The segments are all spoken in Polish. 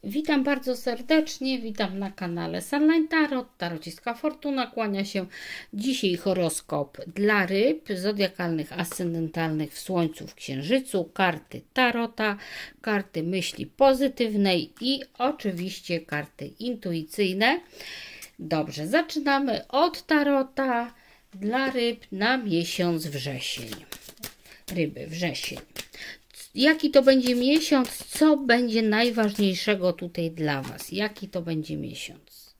Witam bardzo serdecznie, witam na kanale Sunline Tarot. Tarociska Fortuna kłania się. Dzisiaj horoskop dla ryb zodiakalnych, ascendentalnych w Słońcu, w Księżycu, karty Tarota, karty myśli pozytywnej i oczywiście karty intuicyjne. Dobrze, zaczynamy od Tarota dla ryb na miesiąc wrzesień. Ryby, wrzesień. Jaki to będzie miesiąc? Co będzie najważniejszego tutaj dla Was? Jaki to będzie miesiąc?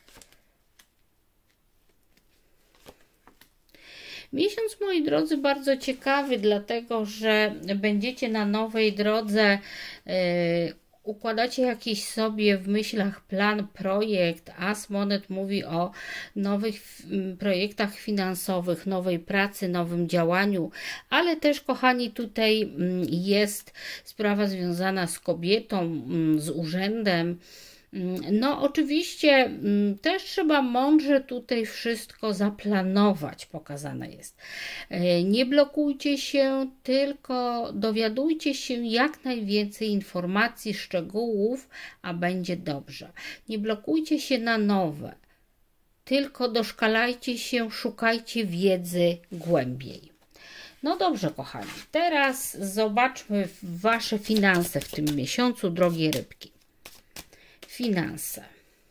Miesiąc, moi drodzy, bardzo ciekawy, dlatego że będziecie na nowej drodze, układacie jakiś sobie w myślach plan, projekt. As monet mówi o nowych projektach finansowych, nowej pracy, nowym działaniu, ale też, kochani, tutaj jest sprawa związana z kobietą, z urzędem. No oczywiście też trzeba mądrze tutaj wszystko zaplanować, pokazane jest. Nie blokujcie się, tylko dowiadujcie się jak najwięcej informacji, szczegółów, a będzie dobrze. Nie blokujcie się na nowe, tylko doszkalajcie się, szukajcie wiedzy głębiej. No dobrze, kochani, teraz zobaczmy Wasze finanse w tym miesiącu, drogie rybki. Finanse.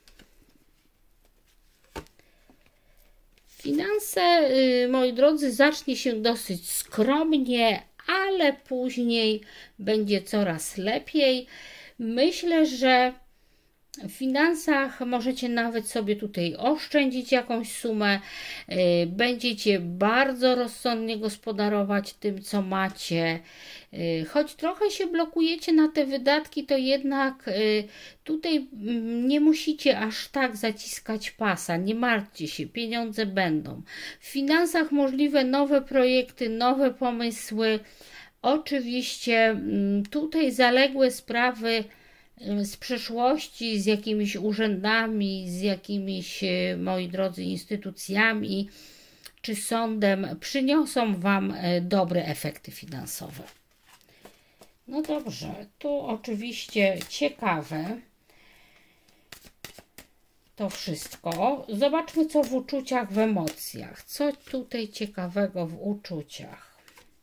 Finanse, moi drodzy, zacznie się dosyć skromnie, ale później będzie coraz lepiej. Myślę, że w finansach możecie nawet sobie tutaj oszczędzić jakąś sumę. Będziecie bardzo rozsądnie gospodarować tym, co macie. Choć trochę się blokujecie na te wydatki, to jednak tutaj nie musicie aż tak zaciskać pasa. Nie martwcie się, pieniądze będą. W finansach możliwe nowe projekty, nowe pomysły. Oczywiście tutaj zaległe sprawy z przeszłości, z jakimiś urzędami, z jakimiś, moi drodzy, instytucjami czy sądem przyniosą Wam dobre efekty finansowe. No dobrze, tu oczywiście ciekawe to wszystko. Zobaczmy, co w uczuciach, w emocjach. Co tutaj ciekawego w uczuciach?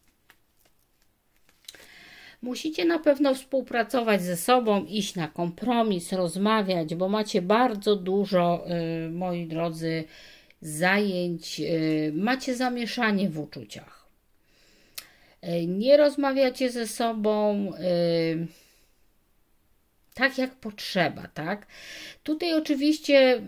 Musicie na pewno współpracować ze sobą, iść na kompromis, rozmawiać, bo macie bardzo dużo, moi drodzy, zajęć, macie zamieszanie w uczuciach. Nie rozmawiacie ze sobą tak, jak potrzeba, tak? Tutaj oczywiście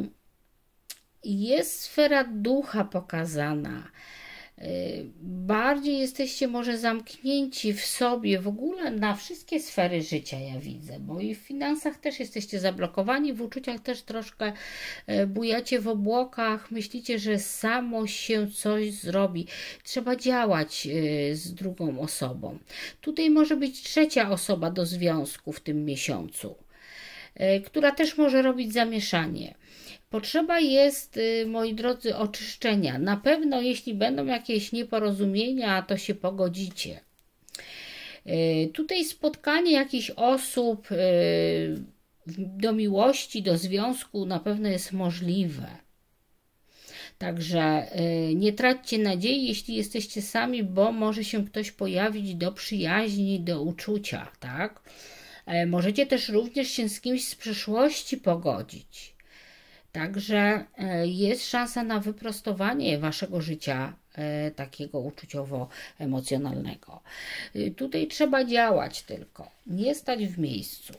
jest sfera ducha pokazana. Bardziej jesteście może zamknięci w sobie, w ogóle na wszystkie sfery życia, ja widzę, bo i w finansach też jesteście zablokowani, w uczuciach też troszkę bujacie w obłokach, myślicie, że samo się coś zrobi. Trzeba działać z drugą osobą. Tutaj może być trzecia osoba do związku w tym miesiącu, która też może robić zamieszanie. Potrzeba jest, moi drodzy, oczyszczenia. Na pewno, jeśli będą jakieś nieporozumienia, to się pogodzicie. Tutaj spotkanie jakichś osób do miłości, do związku na pewno jest możliwe. Także nie traćcie nadziei, jeśli jesteście sami, bo może się ktoś pojawić do przyjaźni, do uczucia, tak? Możecie też również się z kimś z przeszłości pogodzić. Także jest szansa na wyprostowanie Waszego życia takiego uczuciowo-emocjonalnego. Tutaj trzeba działać tylko, nie stać w miejscu.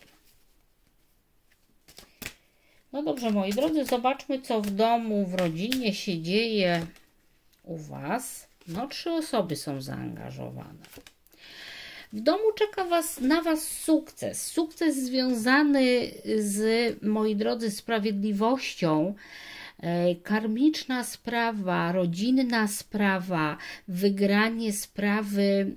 No dobrze, moi drodzy, zobaczmy, co w domu, w rodzinie się dzieje u Was. No, 3 osoby są zaangażowane. W domu czeka na Was sukces. Sukces związany z, moi drodzy, sprawiedliwością. Karmiczna sprawa, rodzinna sprawa, wygranie sprawy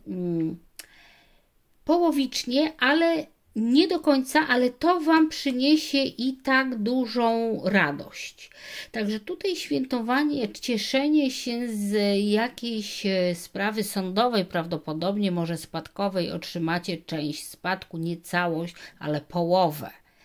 połowicznie, ale nie do końca, ale to Wam przyniesie i tak dużą radość. Także tutaj świętowanie, cieszenie się z jakiejś sprawy sądowej, prawdopodobnie może spadkowej, otrzymacie część spadku, nie całość, ale połowę.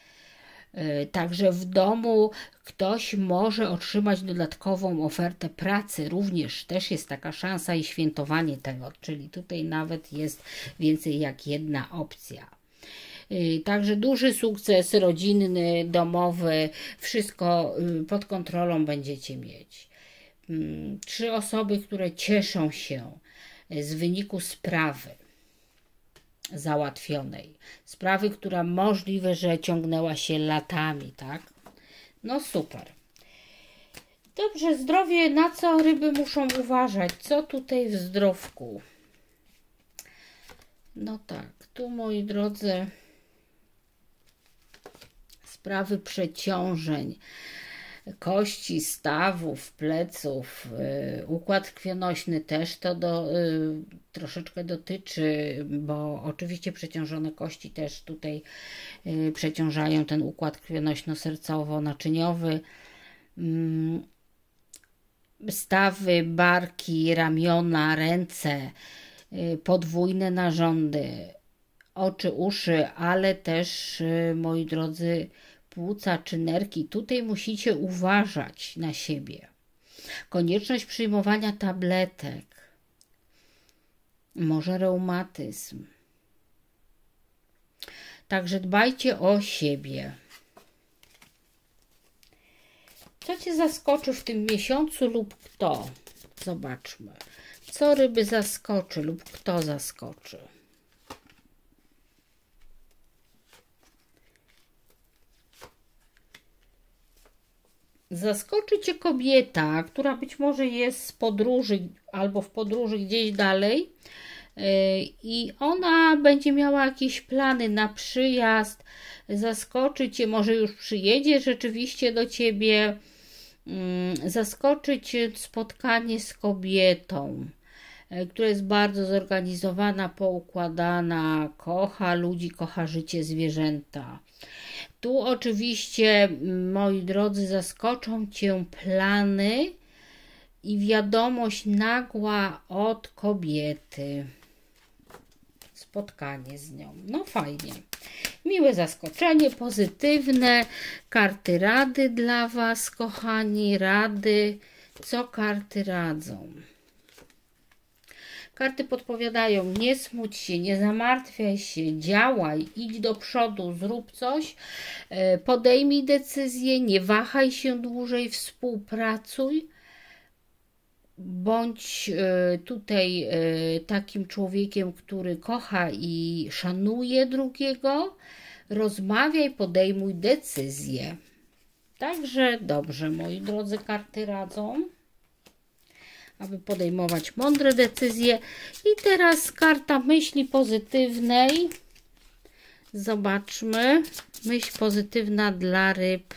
Także w domu ktoś może otrzymać dodatkową ofertę pracy, również też jest taka szansa i świętowanie tego, czyli tutaj nawet jest więcej jak jedna opcja. Także duży sukces rodzinny, domowy, wszystko pod kontrolą będziecie mieć. 3 osoby, które cieszą się z wyniku sprawy załatwionej. Sprawy, która możliwe, że ciągnęła się latami, tak? No super. Dobrze, zdrowie, na co ryby muszą uważać? Co tutaj w zdrowku? No tak, tu moi drodzy, sprawy przeciążeń, kości, stawów, pleców, układ krwionośny też to troszeczkę dotyczy, bo oczywiście przeciążone kości też tutaj przeciążają ten układ krwionośno-sercowo-naczyniowy. Stawy, barki, ramiona, ręce, podwójne narządy, oczy, uszy, ale też, moi drodzy, płuca czy nerki. Tutaj musicie uważać na siebie. Konieczność przyjmowania tabletek, może reumatyzm. Także dbajcie o siebie. Co Cię zaskoczy w tym miesiącu lub kto? Zobaczmy. Co ryby zaskoczy lub kto zaskoczy? Zaskoczy Cię kobieta, która być może jest z podróży albo w podróży gdzieś dalej i ona będzie miała jakieś plany na przyjazd, zaskoczy Cię, może już przyjedzie rzeczywiście do Ciebie, zaskoczy Cię spotkanie z kobietą, która jest bardzo zorganizowana, poukładana, kocha ludzi, kocha życie, zwierzęta. Tu oczywiście, moi drodzy, zaskoczą Cię plany i wiadomość nagła od kobiety. Spotkanie z nią. No fajnie. Miłe zaskoczenie, pozytywne. Karty rady dla Was, kochani. Rady. Co karty radzą? Karty podpowiadają: nie smuć się, nie zamartwiaj się, działaj, idź do przodu, zrób coś, podejmij decyzję, nie wahaj się dłużej, współpracuj. Bądź tutaj takim człowiekiem, który kocha i szanuje drugiego. Rozmawiaj, podejmuj decyzje. Także dobrze, moi drodzy, karty radzą, aby podejmować mądre decyzje. I teraz karta myśli pozytywnej. Zobaczmy. Myśl pozytywna dla ryb.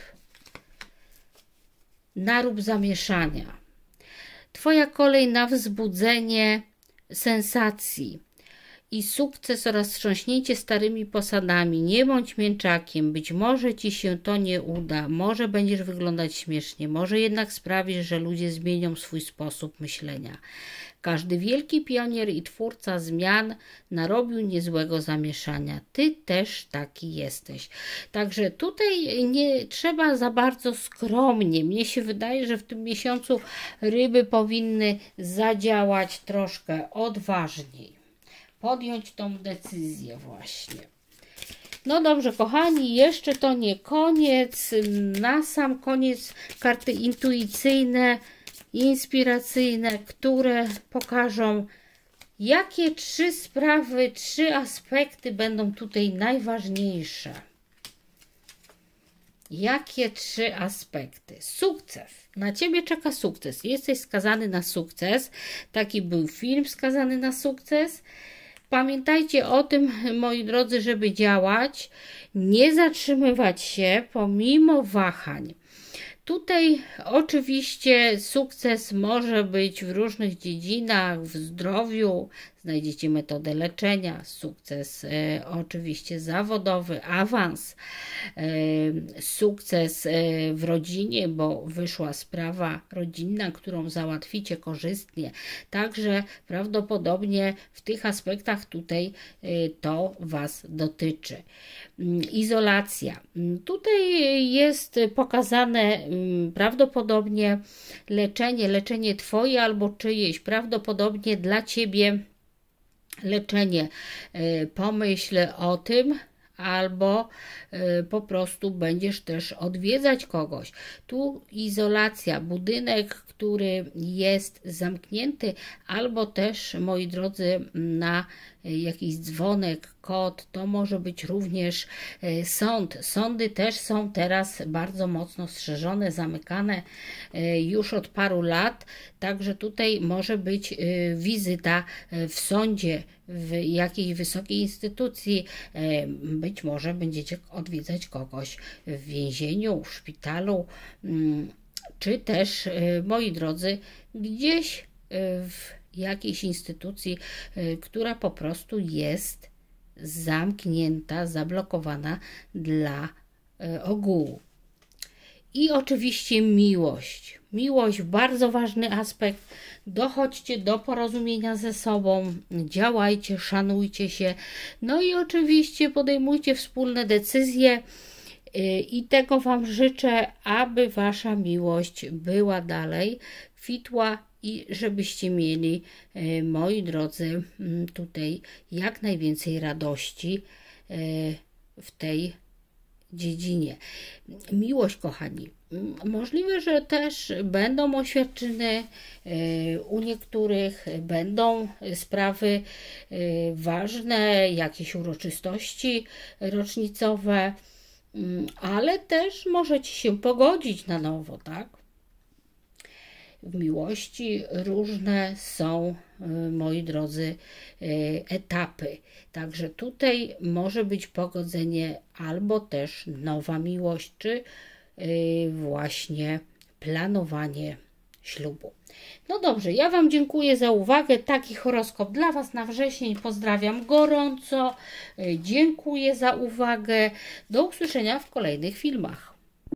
Narób zamieszania. Twoja kolej na wzbudzenie sensacji i sukces oraz wstrząśnięcie starymi posadami. Nie bądź mięczakiem, być może Ci się to nie uda, może będziesz wyglądać śmiesznie, może jednak sprawisz, że ludzie zmienią swój sposób myślenia. Każdy wielki pionier i twórca zmian narobił niezłego zamieszania. Ty też taki jesteś. Także tutaj nie trzeba za bardzo skromnie. Mnie się wydaje, że w tym miesiącu ryby powinny zadziałać troszkę odważniej. Podjąć tą decyzję właśnie. No dobrze, kochani, jeszcze to nie koniec. Na sam koniec karty intuicyjne, inspiracyjne, które pokażą, jakie 3 sprawy, 3 aspekty będą tutaj najważniejsze. Jakie 3 aspekty? Sukces. Na Ciebie czeka sukces. Jesteś skazany na sukces. Taki był film skazany na sukces. Pamiętajcie o tym, moi drodzy, żeby działać, nie zatrzymywać się pomimo wahań. Tutaj oczywiście sukces może być w różnych dziedzinach, w zdrowiu, znajdziecie metodę leczenia, sukces oczywiście zawodowy, awans, sukces w rodzinie, bo wyszła sprawa rodzinna, którą załatwicie korzystnie. Także prawdopodobnie w tych aspektach tutaj to Was dotyczy. Izolacja. Tutaj jest pokazane prawdopodobnie leczenie Twoje albo czyjeś, prawdopodobnie dla Ciebie leczenie. Pomyśl o tym, albo po prostu będziesz też odwiedzać kogoś. Tu izolacja, budynek, który jest zamknięty, albo też, moi drodzy, na jakiś dzwonek, kod, to może być również sąd. Sądy też są teraz bardzo mocno strzeżone, zamykane już od paru lat, także tutaj może być wizyta w sądzie, w jakiejś wysokiej instytucji, być może będziecie odwiedzać kogoś w więzieniu, w szpitalu, czy też, moi drodzy, gdzieś w jakiejś instytucji, która po prostu jest zamknięta, zablokowana dla ogółu. I oczywiście miłość. Miłość, bardzo ważny aspekt. Dochodźcie do porozumienia ze sobą, działajcie, szanujcie się. No i oczywiście podejmujcie wspólne decyzje i tego Wam życzę, aby Wasza miłość była dalej, kwitła i żebyście mieli, moi drodzy, tutaj jak najwięcej radości w tej dziedzinie. Miłość, kochani. Możliwe, że też będą oświadczyny, u niektórych będą sprawy ważne, jakieś uroczystości rocznicowe, ale też możecie się pogodzić na nowo, tak? W miłości różne są, moi drodzy, etapy. Także tutaj może być pogodzenie albo też nowa miłość, czy właśnie planowanie ślubu. No dobrze, ja Wam dziękuję za uwagę. Taki horoskop dla Was na wrzesień. Pozdrawiam gorąco. Dziękuję za uwagę. Do usłyszenia w kolejnych filmach.